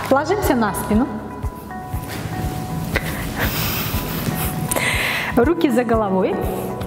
Ложимся на спину. Руки за головой.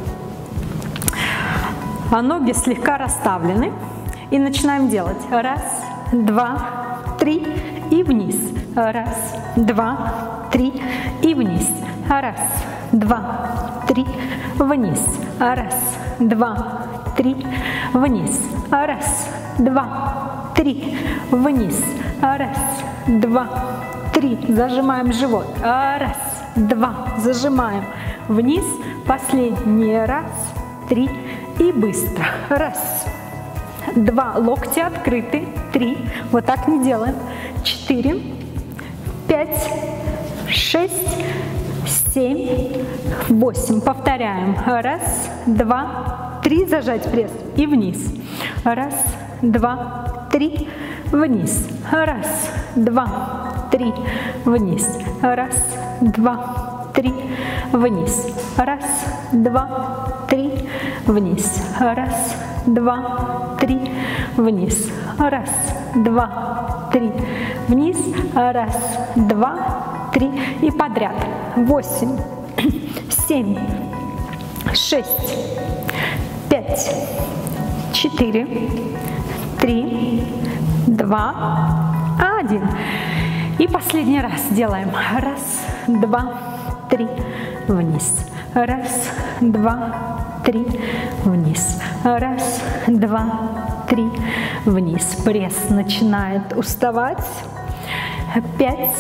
А ноги слегка расставлены. И начинаем делать. 1, 2, 3 и вниз. 1, 2, 3 и вниз. 1, 2, 3 вниз. 1, 2, 3 вниз. 1, 2, 3 вниз. 1, 2, 3. Зажимаем живот. 1, 2. Зажимаем вниз. Последний. 1, 3 и быстро. 1, 2. Локти открыты. 3. Вот так не делаем. 4, 5, 6, 7, 8. Повторяем. 1, 2, 3. Зажать пресс и вниз. 1, 2, 3. Вниз. 1, 2, 3. Вниз. 1, 2, 3. Вниз. 1, 2, 3. Вниз. 1, 2, 3. Вниз. 1, 2, 3. Вниз. 1, 2, 3. И подряд. 8, 7, 6, 5, 4, 3, 2, 1. И последний раз делаем. 1, 2, 3. Вниз. 1, 2, 3. Вниз. 1, 2, 3. Вниз. Пресс начинает уставать. 5,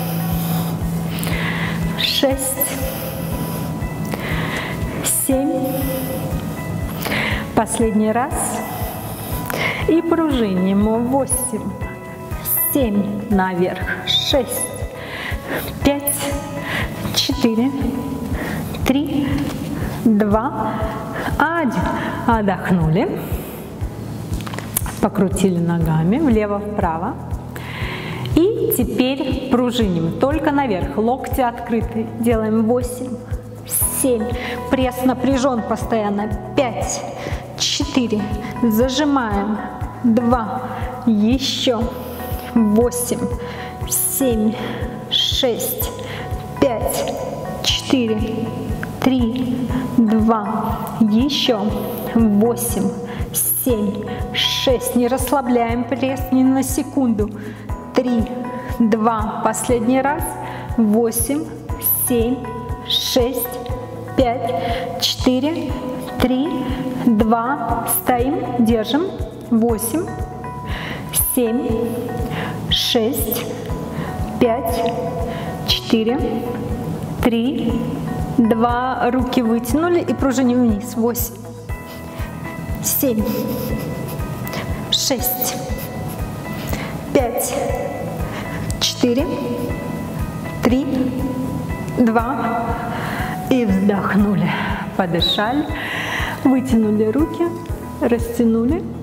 6, 7. Последний раз. И пружиним. 8, 7 наверх. 6, 5, 4, 3, 2, 1. Отдохнули. Покрутили ногами влево-вправо. И теперь пружиним только наверх. Локти открыты. Делаем 8, 7. Пресс напряжен постоянно. 5, 4. Зажимаем. 2. Еще. 8, 7, 6, 5, 4, 3, 2. Еще. 8, 7, 6. Не расслабляем пресс ни на секунду. 3, 2. Последний раз. 8, 7, 6, 5, 4, 3, 2. Стоим, держим. 8, 7, 6, 5, 4, 3, 2. Руки вытянули и пружиним вниз. 8, 7, 6, 5, 4, 3, 2. И вздохнули. Подышали. Вытянули руки. Растянули.